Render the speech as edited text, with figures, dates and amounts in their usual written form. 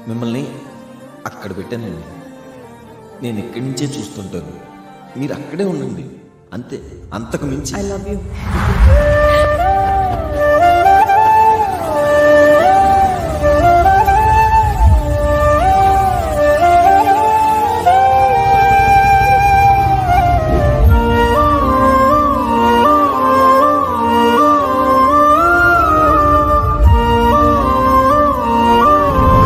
మిమ్మల్ని అక్కడ పెట్టానండి. నేను ఇక్కడి నుంచే చూస్తుంటాను, మీరు అక్కడే ఉండండి అంతే, అంతకు మించి. I love you.